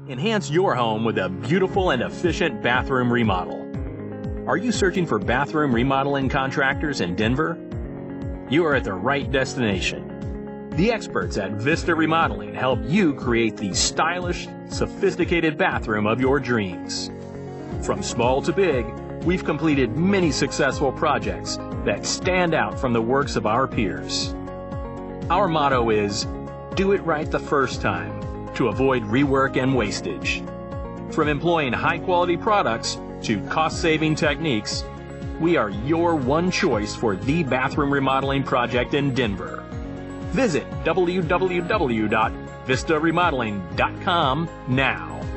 Enhance your home with a beautiful and efficient bathroom remodel. Are you searching for bathroom remodeling contractors in Denver? You are at the right destination. The experts at Vista Remodeling help you create the stylish, sophisticated bathroom of your dreams. From small to big, we've completed many successful projects that stand out from the works of our peers. Our motto is, do it right the first time, to avoid rework and wastage. From employing high-quality products to cost-saving techniques, we are your one choice for the bathroom remodeling project in Denver. Visit www.vistaremodeling.com now.